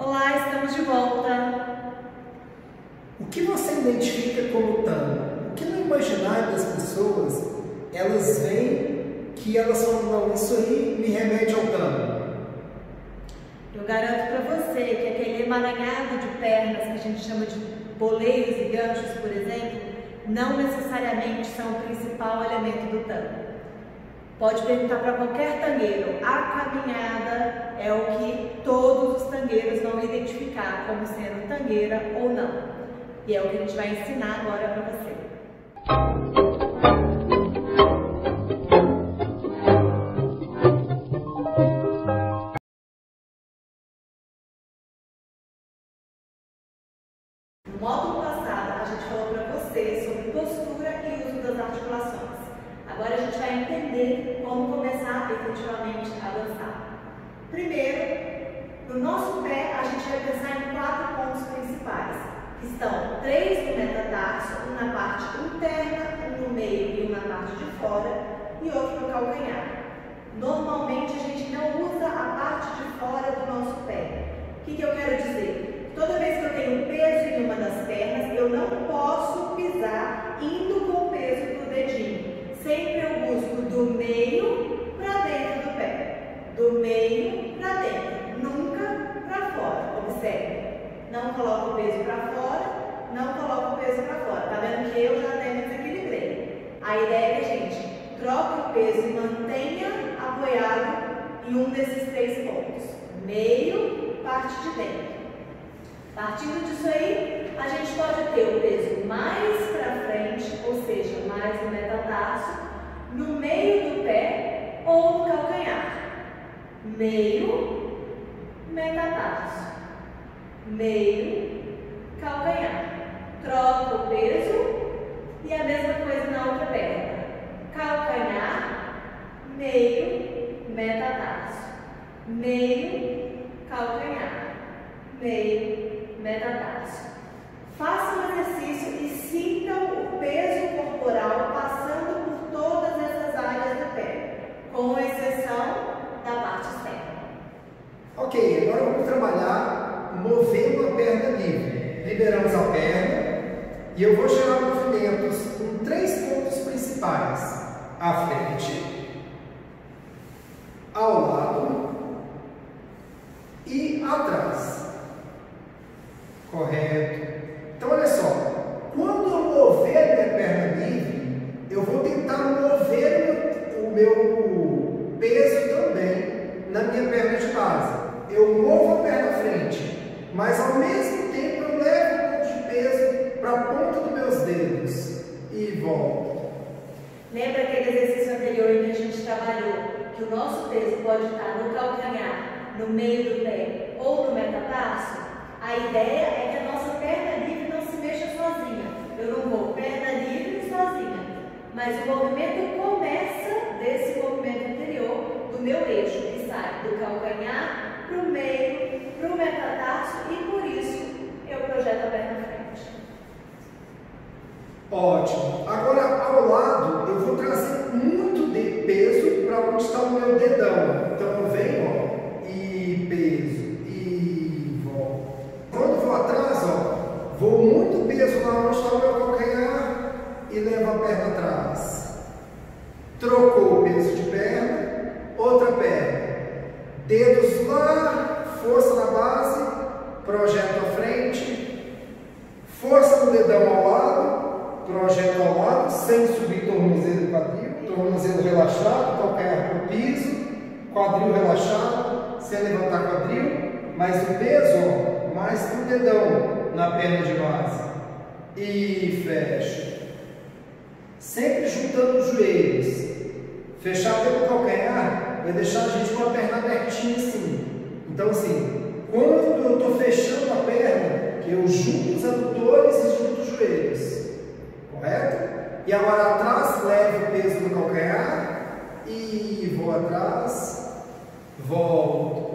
Olá, estamos de volta. O que você identifica como tango? O que no imaginário das pessoas, elas veem que elas falam, não, isso aí me remete ao tango. Eu garanto para você que aquele emaranhado de pernas que a gente chama de boleiros e ganchos, por exemplo, não necessariamente são o principal elemento do tango. Pode perguntar para qualquer tangueiro, a caminhada é o que todos os tangueiros vão identificar como sendo tangueira ou não. E é o que a gente vai ensinar agora para você. No módulo passado, a gente falou para você sobre postura e uso das articulações. Agora a gente vai entender como começar efetivamente a dançar. Primeiro, no nosso pé, a gente vai pensar em 4 pontos principais, que estão 3 no metatarso, um na parte interna, um no meio e um na parte de fora, e outro no calcanhar. Normalmente, a gente não usa a parte de fora do nosso pé. O que eu quero dizer? Toda vez que eu tenho peso em uma das pernas, eu não posso pisar indo com o peso para o dedinho. Sempre eu busco do meio para dentro do pé. Do meio para dentro. Nunca para fora. Observe. Não coloco o peso para fora, não coloco o peso para fora. Tá vendo que eu já até me desequilibrei. A ideia é que a gente troque o peso e mantenha apoiado em um desses 3 pontos. Meio, parte de dentro. Partindo disso aí, a gente pode ter o peso mais para frente, ou seja, mais no metatarso, no meio do pé ou no calcanhar. Meio, metatarso. Meio, calcanhar. Troca o peso e a mesma coisa na outra perna. Calcanhar, meio, metatarso. Meio, calcanhar. Meio, metatarso. Faça um exercício e sintam o peso corporal passando por todas essas áreas do pé, com exceção da parte externa. Ok, agora vamos trabalhar movendo a perna livre. Liberamos a perna e eu vou gerar movimentos com 3 pontos principais: à frente, ao lado e atrás. Correto. Então, olha só. Quando eu mover a minha perna livre, eu vou tentar mover o meu peso também na minha perna de base. Eu movo a perna à frente, mas ao mesmo tempo eu levo um pouco de peso para a ponta dos meus dedos e volto. Lembra aquele exercício anterior em que a gente trabalhou que o nosso peso pode estar no calcanhar, no meio do pé ou no metatarso? A ideia é que a nossa perna livre não se mexa sozinha. Eu não vou perna livre sozinha, mas o movimento começa desse movimento anterior do meu eixo, que sai do calcanhar para o meio, para o metatarso, e por isso eu projeto a perna à frente. Ótimo. Agora, ao lado, eu vou trazer muito de peso para onde está o meu dedão. Então, eu venho, ó, e peso. Quando vou atrás, ó, vou muito peso lá onde está o meu calcanhar e levo a perna atrás. Trocou o peso de perna, outra perna. Dedos lá, força na base, projeto à frente, força no dedão ao lado, projeto ao lado, sem subir tornozelo e quadril, tornozelo relaxado, calcanhar para o piso, quadril relaxado, sem levantar quadril, mas o peso, ó, mais para o dedão na perna de base. E fecha. Sempre juntando os joelhos. Fechar pelo calcanhar vai deixar a gente com a perna abertinha assim. Então, assim, quando eu estou fechando a perna, eu junto os adutores e junto os joelhos. Correto? E agora atrás, levo o peso no calcanhar e vou atrás, volto.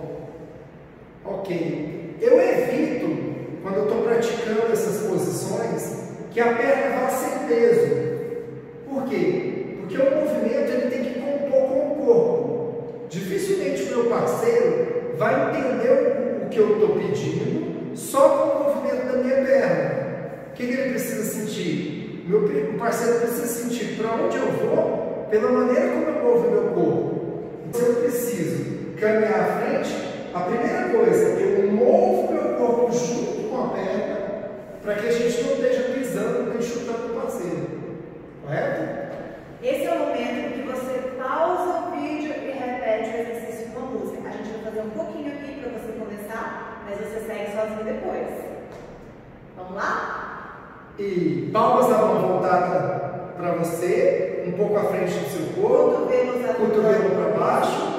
Ok. Eu evito, quando eu estou praticando essas posições, que a perna vá sem peso. Por quê? Porque o movimento ele tem que compor com o corpo. Dificilmente o meu parceiro vai entender o que eu estou pedindo só com o movimento da minha perna. O que ele precisa sentir? Meu parceiro precisa sentir para onde eu vou pela maneira como eu movo meu corpo. Se eu preciso caminhar à frente, a primeira coisa, eu movo meu corpo junto com a perna para que a gente não esteja pisando nem chutando o parceiro. Correto? Esse é o momento em que você pausa o vídeo e repete o exercício com a música. A gente vai fazer um pouquinho aqui para você começar, mas você segue sozinho depois. Vamos lá? E palmas da mão voltada para você, um pouco à frente do seu corpo, cotovelo para baixo.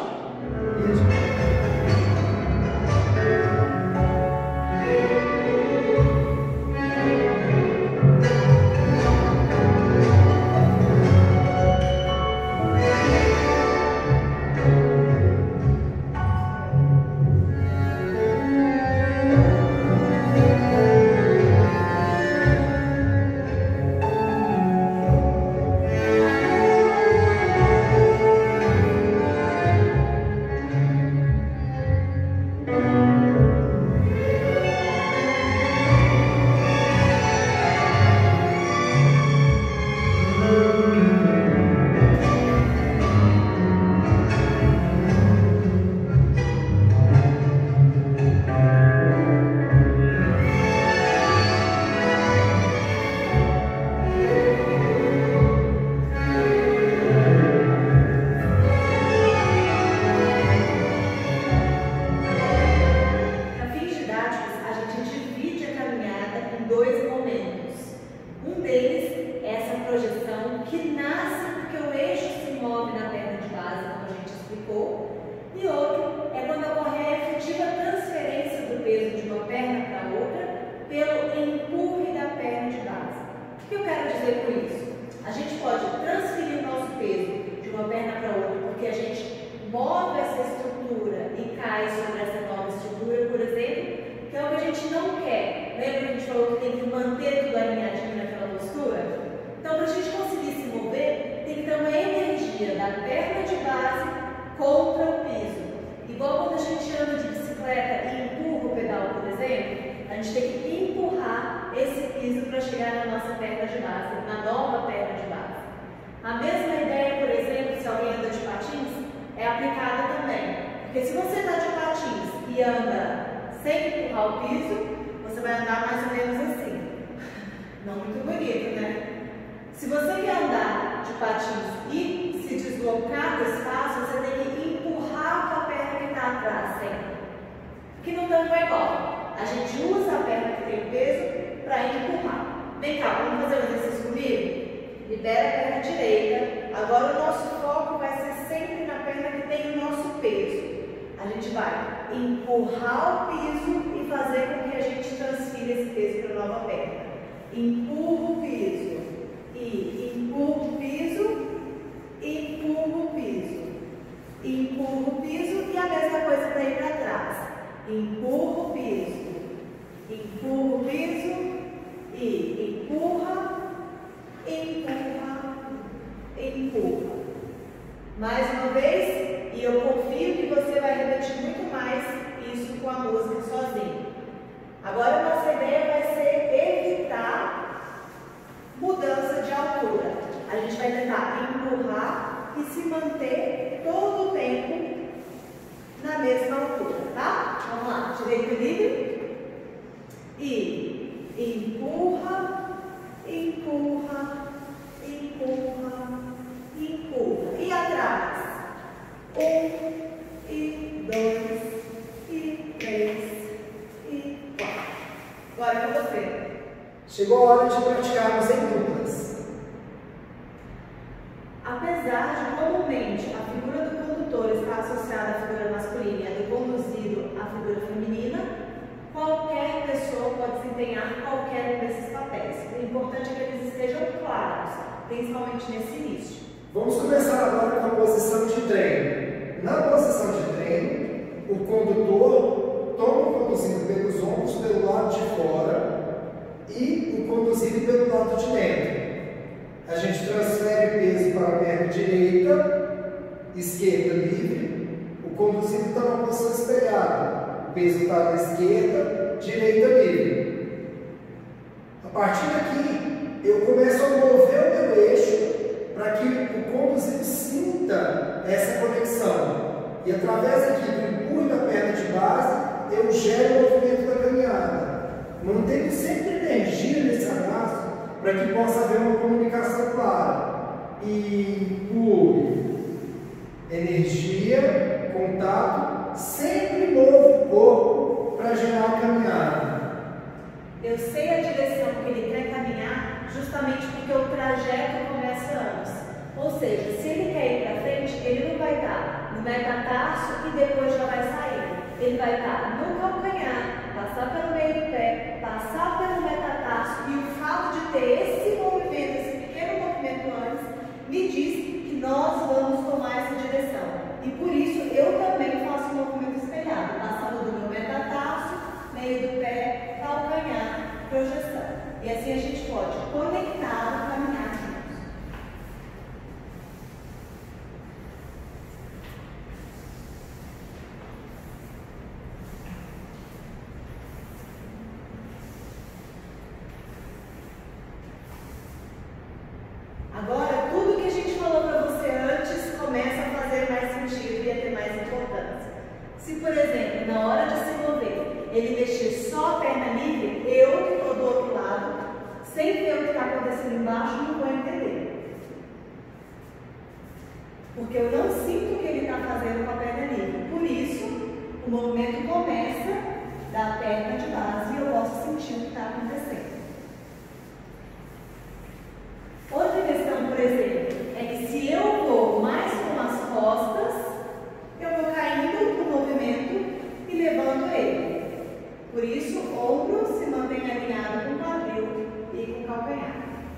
Move essa estrutura e cai sobre essa nova estrutura, por exemplo, que é o que a gente não quer. Lembra que a gente falou que tem que manter tudo alinhadinho naquela postura? Então, para a gente conseguir se mover, tem que ter uma energia da perna de base contra o piso. Igual quando a gente anda de bicicleta e empurra o pedal, por exemplo, a gente tem que empurrar esse piso para chegar na nossa perna de base, na nova perna de base. A mesma ideia, por exemplo, se alguém anda de patins, é aplicada também. Porque se você está de patins e anda sem empurrar o piso, você vai andar mais ou menos assim. Não muito bonito, né? Se você quer andar de patins e se deslocar do espaço, você tem que empurrar com a perna que está atrás sempre. Que no tango é igual. A gente usa a perna que tem peso para empurrar. Vem cá, vamos fazer um exercício comigo? Libera a perna direita. Agora o nosso foco vai ser sempre na perna que tem o nosso peso. A gente vai empurrar o piso e fazer com que a gente transfira esse peso para a nova perna. Empurra o piso e empurra o piso, empurra o piso, empurra o piso e a mesma coisa para ir para trás. Empurra o piso e empurra, empurra, empurra. Mais uma vez, e eu confio que você vai repetir muito mais isso com a música sozinho. Agora a nossa ideia vai ser evitar mudança de altura. A gente vai tentar empurrar e se manter todo o tempo na mesma altura, tá? Vamos lá, tirei o equilíbrio. E empurra, empurra, empurra, empurra. E atrás. 1, e 2, e 3, e 4. Agora com você. Chegou a hora de praticarmos em duplas. Apesar de comumente a figura do condutor estar associada à figura masculina e a do conduzido à figura feminina, qualquer pessoa pode desempenhar qualquer um desses papéis. O importante é que eles estejam claros, principalmente nesse início. Vamos começar agora com a posição de treino. Na posição de treino, o condutor toma o conduzido pelos ombros pelo lado de fora e o conduzido pelo lado de dentro. A gente transfere peso para a perna direita, esquerda livre, o conduzido está na posição espelhada. O peso está na esquerda, direita livre. A partir daqui, eu começo a mover o meu eixo para que o conduzido sinta essa conexão. E através aqui do empurro da perna de base, eu gero o movimento da caminhada. Mantendo sempre energia nesse arrasto para que possa haver uma comunicação clara. Empurre, energia, contato, sempre movo o corpo para gerar a caminhada. Eu sei a direção que ele quer caminhar justamente porque o trajeto começa antes. Ou seja, se ele quer ir para frente, ele não vai estar no metatarso e depois já vai sair. Ele vai estar no calcanhar, passar pelo meio do pé, passar pelo metatarso, e o fato de ter esse movimento, esse pequeno movimento antes, me diz que nós vamos tomar essa direção. E por isso eu também faço um movimento espelhado, passando do meu metatarso, meio do pé, calcanhar, projeção. E assim a gente pode conectar o caminhar juntos. Agora, tudo que a gente falou para você antes começa a fazer mais sentido e a ter mais importância. Se, por exemplo, na hora de se mover, ele mexer só a perna livre, eu que estou do outro lado, sem ver o que está acontecendo embaixo, não vou entender. Porque eu não sinto o que ele está fazendo com a perna livre. Por isso, o movimento começa da perna de base e eu posso sentir o que está acontecendo. Outra questão, por exemplo, é que se eu vou mais com as costas, eu vou caindo no movimento e levanto ele. Por isso, o ombro se mantém alinhado com o quadril e com o calcanhar.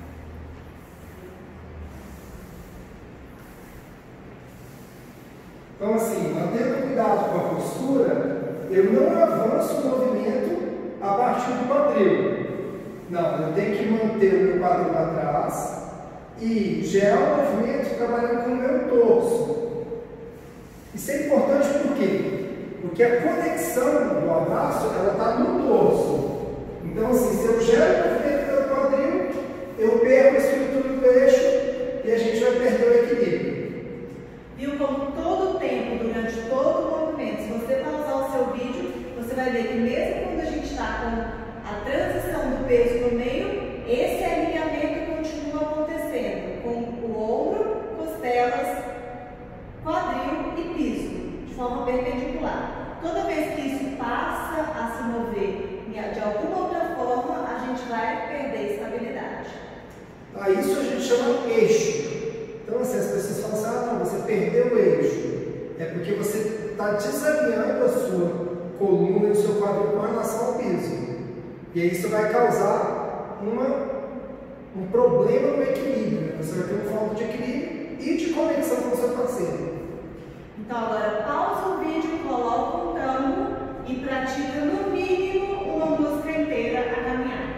Então, assim, mantendo cuidado com a postura, eu não avanço o movimento a partir do quadril. Não, eu tenho que manter o meu quadril atrás e gerar o movimento trabalhando com o meu torso. Isso é importante por quê? Porque a conexão do abraço, ela está no torso. Então, assim, se eu gero o movimento pelo quadril, eu perco a estrutura do eixo e a gente vai perder o equilíbrio. Viu como todo o tempo, durante todo o movimento, se você pausar o seu vídeo, você vai ver que mesmo quando a gente está com a transição do peso no meio, esse alinhamento continua acontecendo com o ombro, costelas, quadril e piso, de forma perpendicular. Toda vez que isso passa a se mover de alguma outra forma, a gente vai perder estabilidade. A isso a gente chama eixo. Então, assim, as pessoas falam assim, ah, não, você perdeu o eixo. É porque você está desalinhando a sua coluna e o seu quadril com relação ao piso. E aí isso vai causar um problema no equilíbrio. Né? Você vai ter uma falta de equilíbrio e de conexão com o seu parceiro. Então, agora pausa o vídeo, coloca um tango e pratica no mínimo uma música inteira a caminhada.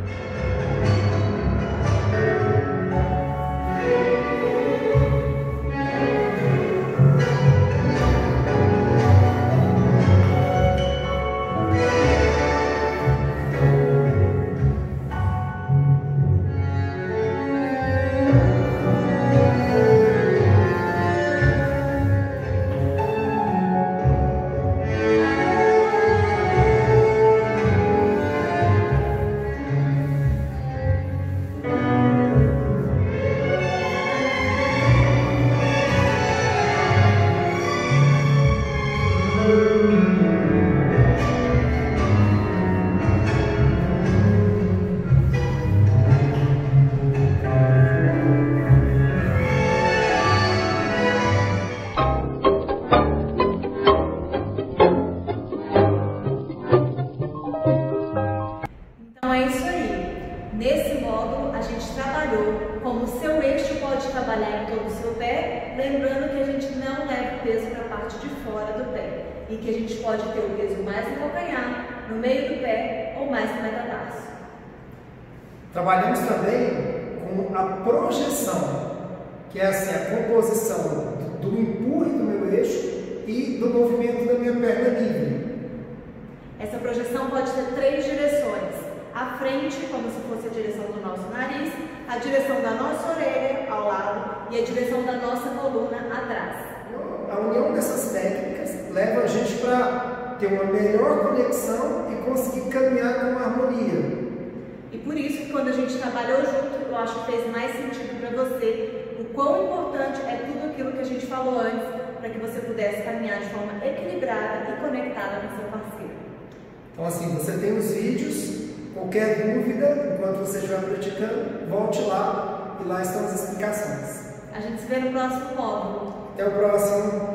Como o seu eixo pode trabalhar em todo o seu pé, lembrando que a gente não leva o peso para a parte de fora do pé e que a gente pode ter o peso mais no calcanhar, no meio do pé ou mais no metatarso. Trabalhamos também com a projeção, que é assim, a composição do empurre do meu eixo e do movimento da minha perna livre. Essa projeção pode ter 3 direções. A frente, como se fosse a direção do nosso nariz, a direção da nossa orelha ao lado e a direção da nossa coluna atrás. A união dessas técnicas leva a gente para ter uma melhor conexão e conseguir caminhar com harmonia. E por isso que quando a gente trabalhou junto, eu acho que fez mais sentido para você o quão importante é tudo aquilo que a gente falou antes, para que você pudesse caminhar de forma equilibrada e conectada com seu parceiro. Então assim, você tem os vídeos, qualquer dúvida, enquanto você estiver praticando, volte lá e lá estão as explicações. A gente se vê no próximo módulo. Até o próximo!